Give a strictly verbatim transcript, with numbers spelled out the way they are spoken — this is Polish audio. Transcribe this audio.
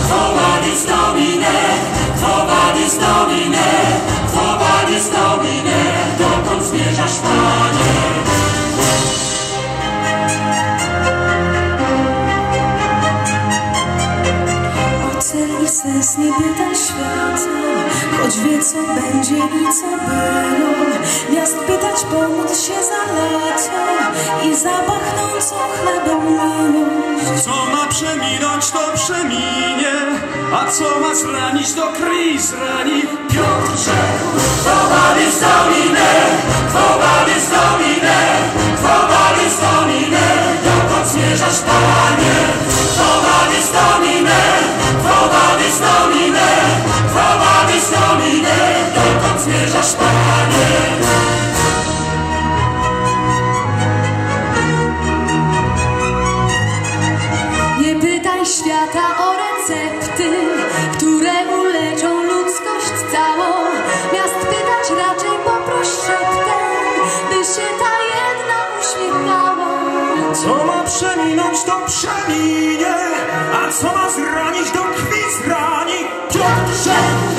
Quo vadis Domine, quo vadis Domine, quo vadis Domine, dokąd zmierzasz, Panie? O cel i sens nie pyta świata, choć wie co będzie i co było. Miast pytać, pomóc się za lato i za pachnącą chlebem miłość. Co ma przeminąć, to przeminie, a co ma zranić, to krwi zrani. Piotr rzekł: Quo vadis Domine, quo vadis Domine, quo vadis Domine, dokąd zmierzasz, Panie? Quo vadis Domine, quo vadis Domine, quo vadis Domine, dokąd zmierzasz, Panie? Nie pytaj świata o recepty, które uleczą ludzkość całą. Miast pytać raczej poproś szeptem, by się ta jedna uśmiechała. Co ma przeminąć, to przeminie, a co ma zranić, to krwi zrani. Piotr rzekł: